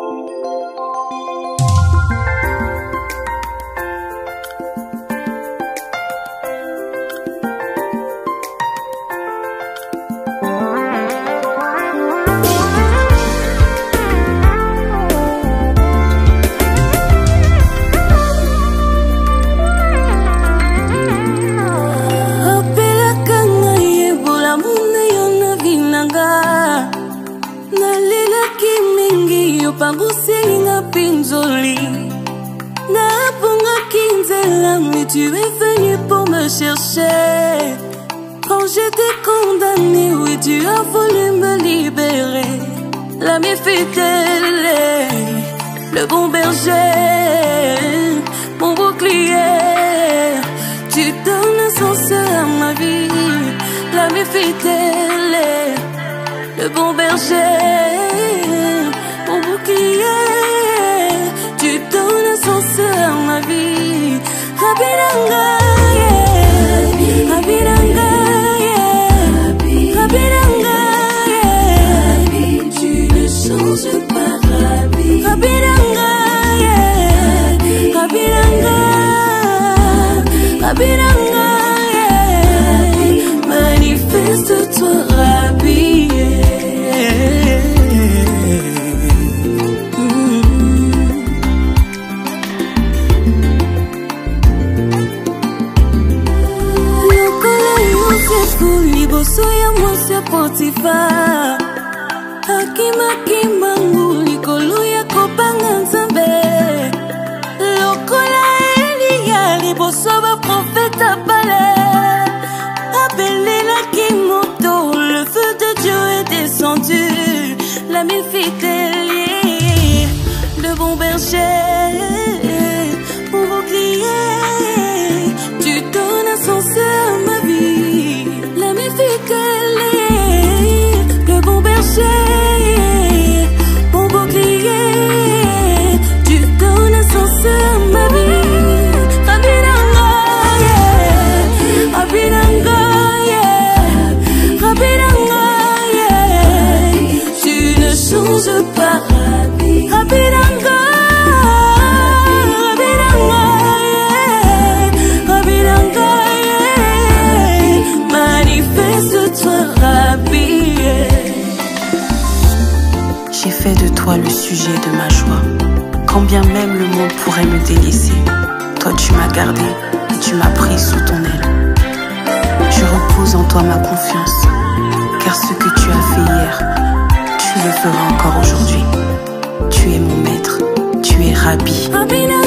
Pangusinga pinzoli Napunga kinzela mais tu es venu pour me chercher. Quand j'étais condamnée, oui tu as voulu me libérer. L'ami fidèle, le bon berger, mon bouclier. Tu donnes un sens à ma vie. L'ami fidèle, le bon berger, mon bouclier, tu donnes un sens à ma vie. Rabiranga, yeah. Rabiranga, yeah. Rabiranga, yeah. Tu ne changes pas, Rabi. Rabiranga, yeah. Rabiranga, Rabiranga, yeah. Manifeste-toi, Rabi, yeah. Liboso ya mwasi ya Potifa Hakimangu likolo ya kopanga Nzambe. Lokola Eliya liboso ba profeta pale Abelelaki moto, le feu de Dieu est descendu. L'ami fidèle, le bon berger, mon bouclier, tu donnes un sens à ma vie. L'ami fidèle, le bon berger, mon bouclier, tu donnes un sens à ma vie. Rabiranga, yeah. Rabiranga, yeah. Rabiranga, yeah. Tu ne changes pas, Rabi. Rabiranga, Rabiranga, yeah. Rabiranga, yeah. Manifeste-toi, Rabi, yeah. J'ai fait de toi le sujet de ma joie. Quand bien même le monde pourrait me délaisser, toi tu m'as gardé et tu m'as pris sous ton aile. Je repose en toi ma confiance, car ce que tu as fait hier, tu le feras encore aujourd'hui. Tu es mon maître, tu es Rabi.